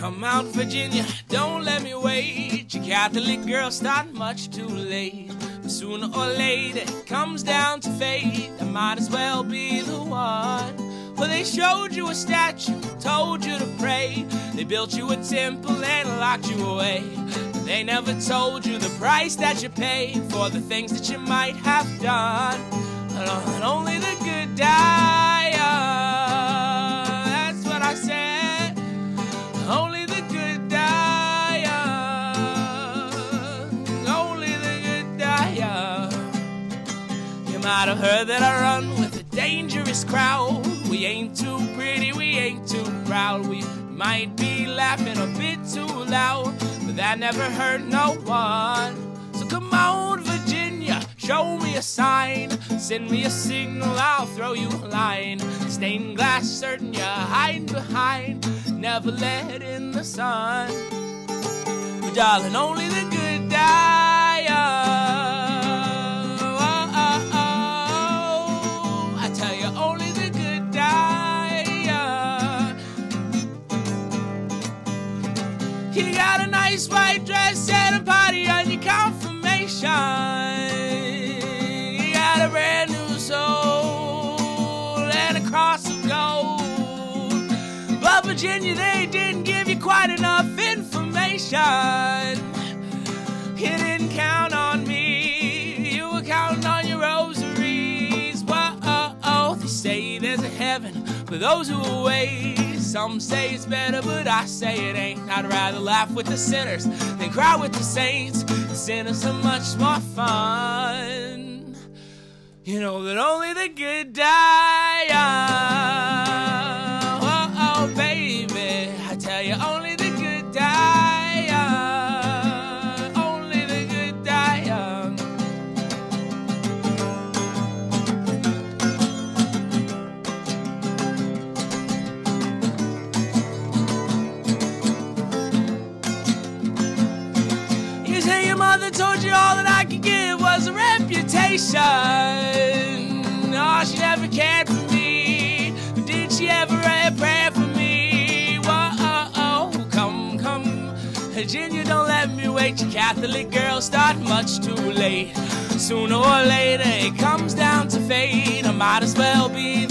Come out, Virginia, don't let me wait. Your Catholic girl's starting much too late. But sooner or later it comes down to fate. I might as well be the one. Well, they showed you a statue, told you to pray. They built you a temple and locked you away. But they never told you the price that you pay for the things that you might have done. And only the good die young. That's what I said. Only the good die young. Only the good die young. You might have heard that I run with a dangerous crowd. We ain't too pretty, we ain't too proud. We might be laughing a bit too loud, but that never hurt no one. So come on, Virginia, show me a sign. Send me a signal, I'll throw you a line. Stained glass certain you're hiding behind. Never let in the sun. But darling, only the good die young. Oh, oh, oh. I tell you, only the good die young. You got a nice white dress and a party on your confirmation. You got a brand new soul and a cross of gold. But Virginia, they didn't give you quite enough information. You didn't count on me, you were counting on your rosaries. Whoa, they say there's a heaven for those who away. Some say it's better, but I say it ain't. I'd rather laugh with the sinners than cry with the saints. The sinners are much more fun. You know that only the good die young. Oh, baby, I tell you, only the good die young. Only the good die young. You say your mother told you all that I could give was a reputation. No, she never cared for me. Did she ever write a prayer for me? Whoa, come, Virginia, don't let me wait. Your Catholic girl start much too late. Sooner or later it comes down to fate. I might as well be